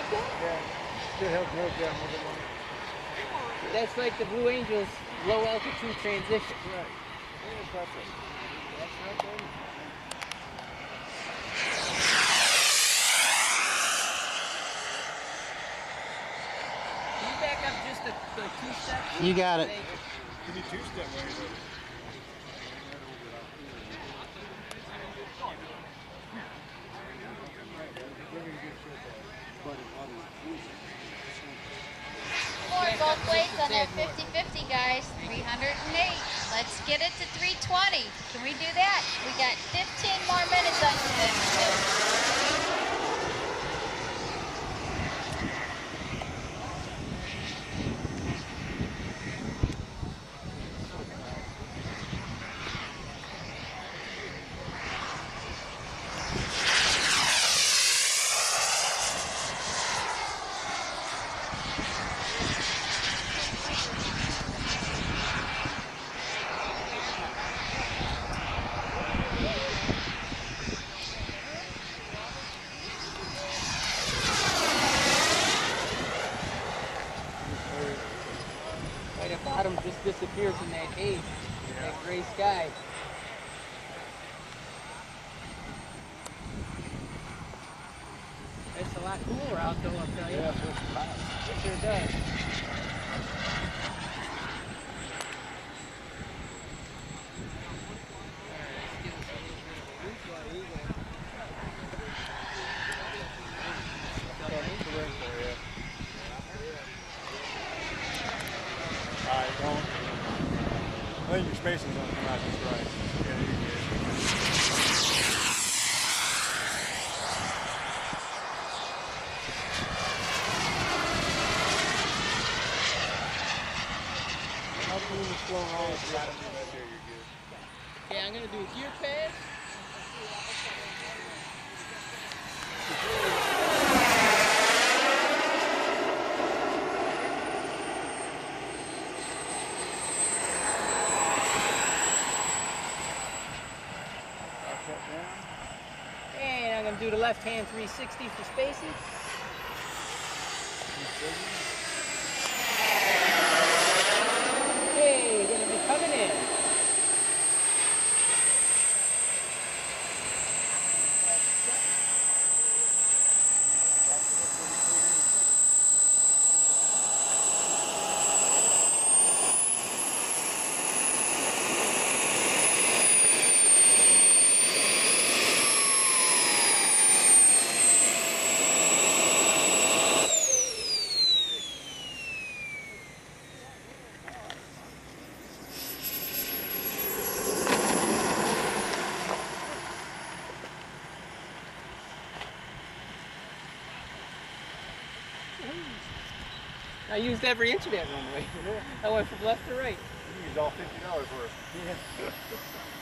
Yeah. Should help her down a little more. That's like the Blue Angels low altitude transition. Right. Yeah, that's it. That's right there. Can you back up just a 2 steps? You got it. You need 2-step right there. Both weights on that 50-50, guys. 308. Let's get it to 320. Can we do that? We got 15 more minutes on this. Right at bottom just disappears in that haze, that gray sky. It's a lot cooler out though, I'll tell you. Yeah, so it's hot. It sure does. Alright, don't. I think your spacing's gonna come out just right. Yeah, you're good. How can you slow roll? Okay, I'm gonna do a gear pass. And I'm going to do the left hand 360 for spacing. Okay, going to be coming in. I used every inch of that runway. I went from left to right. You used all $50 worth. Yeah.